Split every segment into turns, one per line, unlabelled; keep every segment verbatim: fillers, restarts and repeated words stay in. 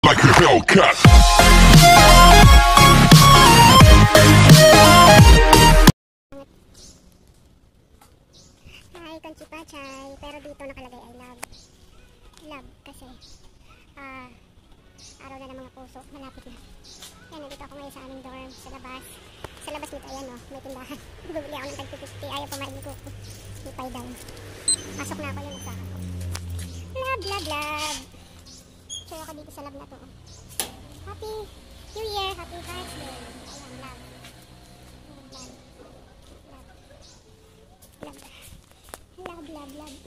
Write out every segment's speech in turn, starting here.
like a Hellcat.
Hi, Conchi Pachay. Pero dito nakalagay I love. Love kasi ah, araw na ng mga puso. Malapit na. Yan, nandito ako ngayon sa aming dorm, sa labas. Sa labas nito, ayan o, may tindahan. Bumili ako ng tag two fifty. Ayaw pa marinig ko. Ipay down. Pasok na ako yung nagsaka ko. Love, love, love. Share ako dito sa love na to. Happy New Year! Happy Hearts Day! Ayan, love. Love. Love. Love, love, love.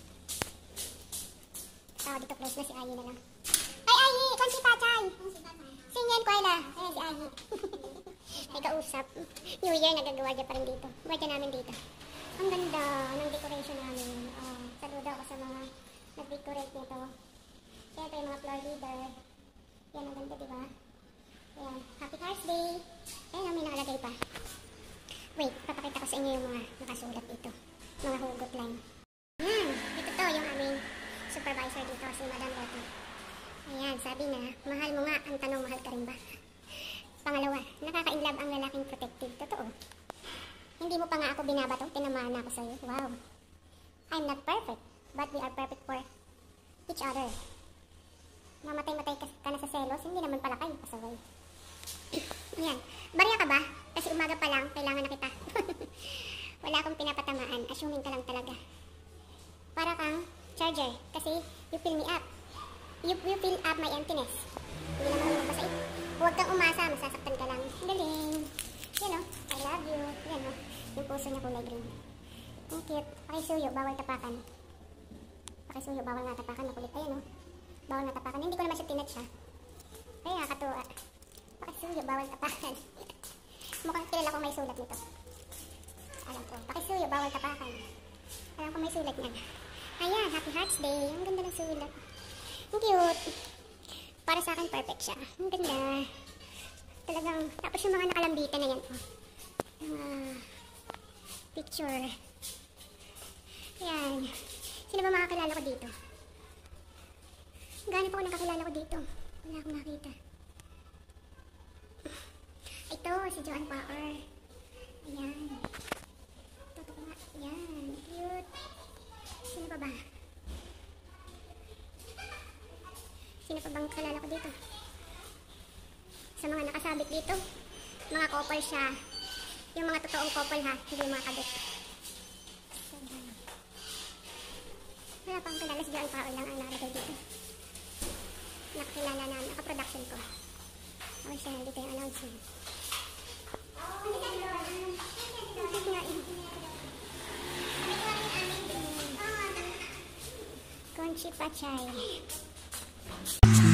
Oh, dito close na si Ayi na lang. Ay, Ayi! Conchi Pachay! Singyan ko, Ayla. Ayan si Ayi. May kausap. New Year, nagagawa niya pa rin dito. Birthday namin dito. Ang ganda ng decoration namin. Oh, saludo ako sa mga nag-decorate nito. Siyempre, yung mga floor leader. Yan, ang ganda, diba? Ayan. Happy Hearts Day! Ayan, may nakalagay pa. Wait, papakita ko sa inyo yung mga nakasulat dito. Mga hugot line. Ayan, ito to yung aming supervisor dito, si Madam Leti. Ayan, sabi na, mahal mo nga. Ang tanong, mahal ka rin ba? Pangalawa, nakaka-inlove ang lalaking protective. Totoo. Hindi mo pa nga ako binabato, tinamaan na ako sa'yo. Wow. I'm not perfect, but we are perfect for each other. Mamatay-matay ka, ka na sa selos, hindi naman pala kayo pasaway. Ayan, barya ka ba? Kasi umaga pa lang, kailangan na kita. Wala akong pinapatamaan, assuming ka lang talaga. Para kang charger, kasi you fill me up. You, you fill up my emptiness. Hindi naman ako magpasait. Huwag kang umasa, masasaktan ka lang. Galing. Yan o, I love you. Yan o, yung puso niya kulay green. Ang cute. Pakisuyo, bawal tapakan. Pakisuyo, bawal nga tapakan. Makulit. Ayan o, bawal nga tapakan. Hindi ko naman siya tinat siya. Ay, nakakatuwa. Pakisuyo, bawal tapakan. Mukhang kilala ko may sulat nito. Alam ko. Pakisuyo, bawal tapakan. Alam ko may sulat niyan. Ayan, Happy Hearts Day. Ang ganda ng sulat. Ang cute. Para sa akin, perfect siya. Ang ganda. Talagang, tapos yung mga nakalambitan na yan. Oh. Uh, picture. Ayan. Sino ba makakilala ko dito? Gano'n pa ako nakakilala ko dito? Wala akong nakita. Ito, si Joanne Power. Ayan. Totoo nga. Ayan. Cute. Sino pa ba? Sino pa bang kilala ko dito? Sa mga nakasabit dito, mga couple siya. Yung mga totoong couple ha, hindi yung mga kabit. Wala pang kilala, si Joanne Paul lang ang nakalagay dito. Nakakilala namin, naka-production ko. Okay siya, dito yung announcement. Conchi Pachay.